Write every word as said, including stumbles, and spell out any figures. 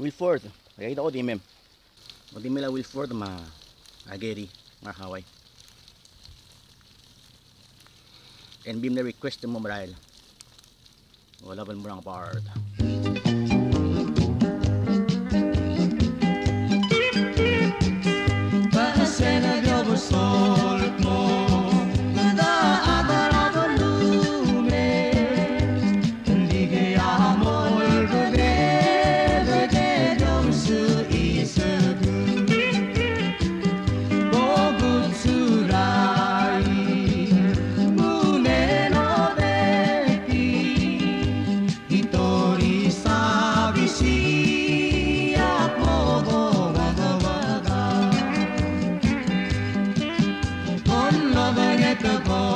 Wilford. Kaya kita ko di mem. O di mila Wilford ma ageri ma Hawaii. And bim na request mo marahil. Wala pa mo ng part. Pasena gyobo solt mo. Da adara lume. Lige amol gode gode domsu isagu. Bogutsurai mune no beki. Hitori sabishi apodo wada wada. On loving at the ball.